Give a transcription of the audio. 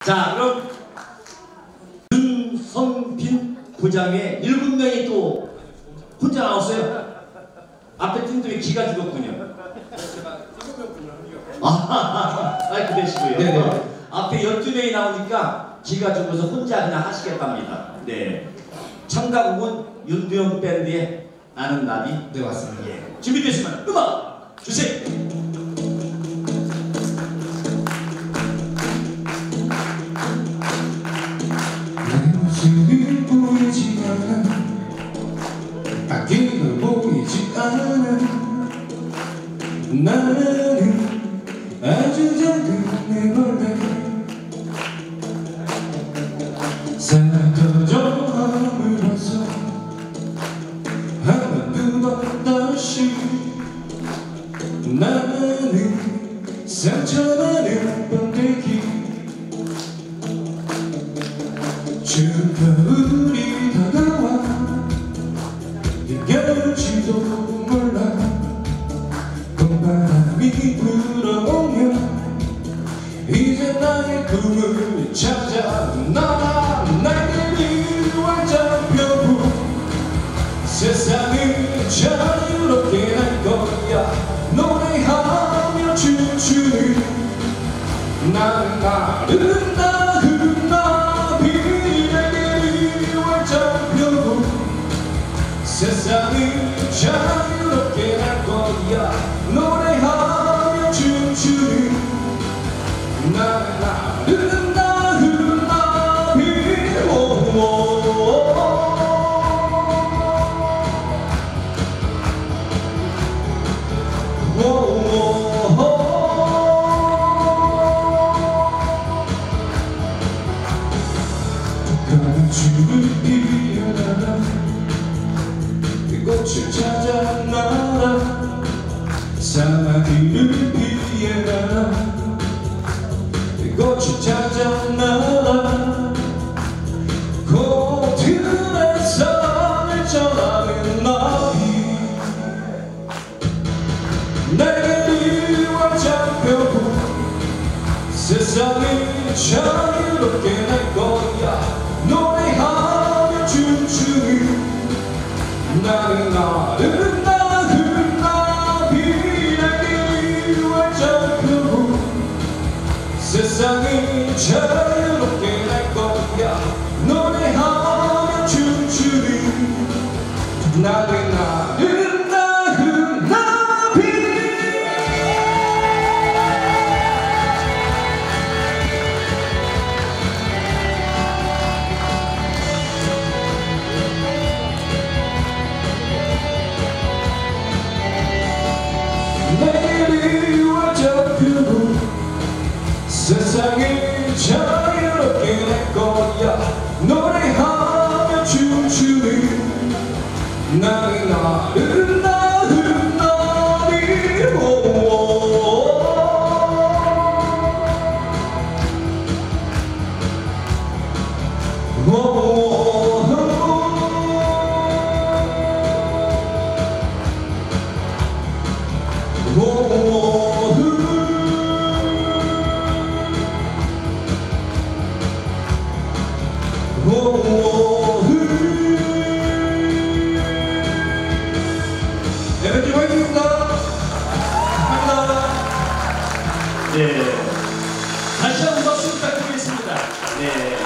자, 그럼 윤성빈 부장의 7명이 또 혼자 나왔어요. 앞에 팀들이 기가 죽었군요. 그 되시고요. 네네. 앞에 12명이 나오니까 기가 죽어서 혼자 그냥 하시겠답니다. 네. 참가곡은 윤두영 밴드의 나는 나비. 네, 맞습니다. 예. 준비됐으면 음악 주세요. 내 모습이 보이지 않아, 바뀌는 보이지 않아. 나는 아주 작은 애벌레, 사라져 허물어서 하나 두 번 다시. 나는 상처많은 번데기, 추운 겨울이 다가와 이겨질지도 몰라. 봄바람이 불어오면 이제 나의 꿈을 찾아. 나에게 완전 펴고 세상을 자유롭게 할 거야. 노래하며 춤추는 나는 아름다운 나비. 내게 완전 펴고 세상을 자유롭게 할 거야. 노래하며 춤추는 나는 아름다운 나비. 가지를 피어나라, 꽃을 찾아 날아. 사마귀를 피해라, 꽃을 찾아 날아. 꽃들의 사랑을 전하는 나비. 내게 완전 펴고 세상을 자유롭게 할 거야. 노래하며 춤추는 나는 아름다운 나비. 내게 완전 펴고 세상을 자유롭게 할 거야. 노래하며 춤추는 나는 아름다운 나비. 내일이 완전 펴고 세상을 자유롭게 할 거야. 노래하며 춤추는 나는 아름다운 나비. 에너지 화이팅입니다. 감사합니다. 네. 다시 한번 박수 부탁드리겠습니다. 네.